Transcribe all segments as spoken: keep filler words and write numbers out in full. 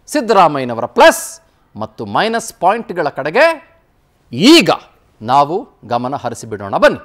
ಸಿದ್ದರಾಮಯ್ಯನವರ ಪ್ಲಸ್ ಮತ್ತು ಮೈನಸ್ ಪಾಯಿಂಟ್ಗಳ ಕಡೆಗೆ ಈಗ ನಾವು ಗಮನ ಹರಿಸಿಬಿಡೋಣ ಬನ್ನಿ.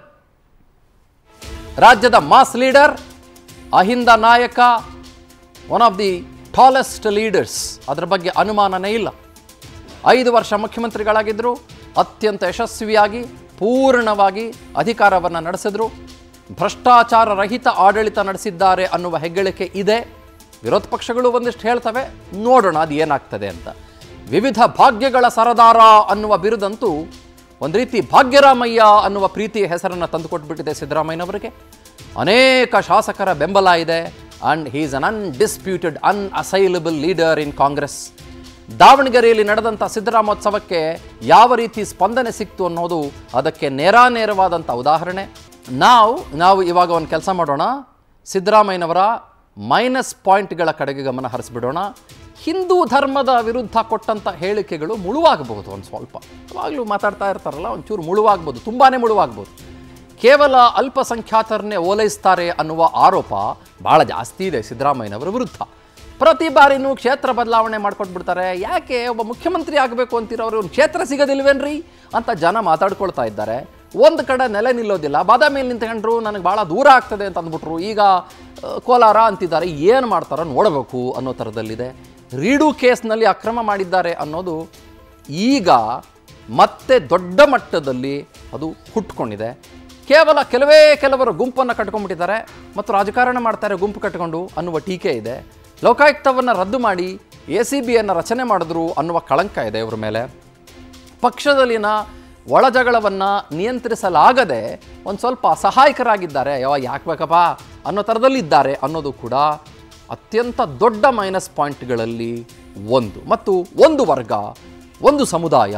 ರಾಜ್ಯದ ಮಾಸ್ ಲೀಡರ್, ಅಹಿಂದ ನಾಯಕ, one of the tallest leaders, ಅದರ ಬಗ್ಗೆ ಅನುಮಾನನೇ ಇಲ್ಲ. ಐದು ವರ್ಷ ಮುಖ್ಯಮಂತ್ರಿಗಳಾಗಿದ್ದರು, ಅತ್ಯಂತ ಯಶಸ್ವಿಯಾಗಿ ಪೂರ್ಣವಾಗಿ ಅಧಿಕಾರವನ್ನು ನಡೆಸಿದ್ರು, ಭ್ರಷ್ಟಾಚಾರ ರಹಿತ ಆಡಳಿತ ನಡೆಸಿದ್ದಾರೆ ಅನ್ನುವ ಹೆಗ್ಗಳಿಕೆ ಇದೆ. ವಿರೋಧ ಪಕ್ಷಗಳು ಒಂದಿಷ್ಟು ಹೇಳ್ತವೆ, ನೋಡೋಣ ಅದು ಏನಾಗ್ತದೆ ಅಂತ. ವಿವಿಧ ಭಾಗ್ಯಗಳ ಸರದಾರ ಅನ್ನುವ ಬಿರುದಂತೂ ಒಂದು ರೀತಿ ಭಾಗ್ಯರಾಮಯ್ಯ ಅನ್ನುವ ಪ್ರೀತಿಯ ಹೆಸರನ್ನು ತಂದುಕೊಟ್ಬಿಟ್ಟಿದೆ ಸಿದ್ದರಾಮಯ್ಯನವರಿಗೆ. ಅನೇಕ ಶಾಸಕರ ಬೆಂಬಲ ಇದೆ. And he is un undisputed unassailable leader in Congress. ದಾವಣಗೆರೆಯಲ್ಲಿ ನಡೆದಂಥ ಸಿದ್ದರಾಮೋತ್ಸವಕ್ಕೆ ಯಾವ ರೀತಿ ಸ್ಪಂದನೆ ಸಿಕ್ತು ಅನ್ನೋದು ಅದಕ್ಕೆ ನೇರಾನೇರವಾದಂಥ ಉದಾಹರಣೆ. ನಾವು ನಾವು ಇವಾಗ ಒಂದು ಕೆಲಸ ಮಾಡೋಣ, ಸಿದ್ದರಾಮಯ್ಯನವರ ಮೈನಸ್ ಪಾಯಿಂಟ್ಗಳ ಕಡೆಗೆ ಗಮನ ಹರಿಸ್ಬಿಡೋಣ. ಹಿಂದೂ ಧರ್ಮದ ವಿರುದ್ಧ ಕೊಟ್ಟಂಥ ಹೇಳಿಕೆಗಳು ಮುಳುವಾಗಬಹುದು, ಒಂದು ಸ್ವಲ್ಪ ಯಾವಾಗಲೂ ಮಾತಾಡ್ತಾ ಇರ್ತಾರಲ್ಲ, ಒಂಚೂರು ಮುಳುವಾಗ್ಬೋದು, ತುಂಬಾ ಮುಳುವಾಗ್ಬೋದು. ಕೇವಲ ಅಲ್ಪಸಂಖ್ಯಾತರನ್ನೇ ಓಲೈಸ್ತಾರೆ ಅನ್ನುವ ಆರೋಪ ಭಾಳ ಜಾಸ್ತಿ ಇದೆ ಸಿದ್ದರಾಮಯ್ಯನವರ ವಿರುದ್ಧ. ಪ್ರತಿ ಬಾರಿನೂ ಕ್ಷೇತ್ರ ಬದಲಾವಣೆ ಮಾಡ್ಕೊಟ್ಬಿಡ್ತಾರೆ. ಯಾಕೆ ಒಬ್ಬ ಮುಖ್ಯಮಂತ್ರಿ ಆಗಬೇಕು ಅಂತಿರೋರು ಒಂದು ಕ್ಷೇತ್ರ ಸಿಗೋದಿಲ್ವೇನ್ರಿ ಅಂತ ಜನ ಮಾತಾಡ್ಕೊಳ್ತಾ ಇದ್ದಾರೆ. ಒಂದು ಕಡೆ ನೆಲೆ ನಿಲ್ಲೋದಿಲ್ಲ. ಬಾದಾಮಿಯಲ್ಲಿ ನಿಂತ್ಕೊಂಡ್ರು, ನನಗೆ ಭಾಳ ದೂರ ಆಗ್ತದೆ ಅಂತ ಅಂದ್ಬಿಟ್ರು. ಈಗ ಕೋಲಾರ ಅಂತಿದ್ದಾರೆ. ಏನು ಮಾಡ್ತಾರೋ ನೋಡಬೇಕು ಅನ್ನೋ ಥರದಲ್ಲಿದೆ. ರೀಡು ಕೇಸ್ನಲ್ಲಿ ಅಕ್ರಮ ಮಾಡಿದ್ದಾರೆ ಅನ್ನೋದು ಈಗ ಮತ್ತೆ ದೊಡ್ಡ ಮಟ್ಟದಲ್ಲಿ ಅದು ಹುಟ್ಕೊಂಡಿದೆ. ಕೇವಲ ಕೆಲವೇ ಕೆಲವರು ಗುಂಪನ್ನು ಕಟ್ಕೊಂಡ್ಬಿಟ್ಟಿದ್ದಾರೆ ಮತ್ತು ರಾಜಕಾರಣ ಮಾಡ್ತಾರೆ ಗುಂಪು ಕಟ್ಕೊಂಡು ಅನ್ನುವ ಟೀಕೆ ಇದೆ. ಲೋಕಾಯುಕ್ತವನ್ನು ರದ್ದು ಮಾಡಿ ಎ ಸಿ ಬಿಯನ್ನು ರಚನೆ ಮಾಡಿದ್ರು ಅನ್ನುವ ಕಳಂಕ ಇದೆ ಇವರ ಮೇಲೆ. ಪಕ್ಷದಲ್ಲಿನ ಒಳಜಗಳವನ್ನು ನಿಯಂತ್ರಿಸಲಾಗದೆ ಒಂದು ಸ್ವಲ್ಪ ಸಹಾಯಕರಾಗಿದ್ದಾರೆ. ಯಾವ ಯಾಕೆ ಬೇಕಪ್ಪ ಅನ್ನೋ ಥರದಲ್ಲಿದ್ದಾರೆ ಅನ್ನೋದು ಕೂಡ ಅತ್ಯಂತ ದೊಡ್ಡ ಮೈನಸ್ ಪಾಯಿಂಟ್ಗಳಲ್ಲಿ ಒಂದು. ಮತ್ತು ಒಂದು ವರ್ಗ, ಒಂದು ಸಮುದಾಯ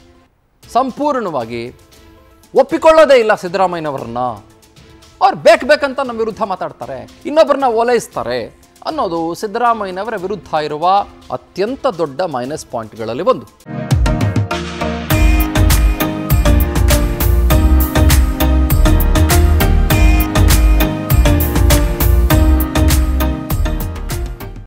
ಸಂಪೂರ್ಣವಾಗಿ ಒಪ್ಪಿಕೊಳ್ಳೋದೇ ಇಲ್ಲ ಸಿದ್ದರಾಮಯ್ಯನವರನ್ನ. ಅವ್ರು ಬೇಕು ಬೇಕಂತ ನಮ್ಮ ವಿರುದ್ಧ ಮಾತಾಡ್ತಾರೆ, ಇನ್ನೊಬ್ಬರನ್ನ ಓಲೈಸ್ತಾರೆ ಅನ್ನೋದು ಸಿದ್ದರಾಮಯ್ಯನವರ ವಿರುದ್ಧ ಇರುವ ಅತ್ಯಂತ ದೊಡ್ಡ ಮೈನಸ್ ಪಾಯಿಂಟ್ಗಳಲ್ಲಿ ಒಂದು.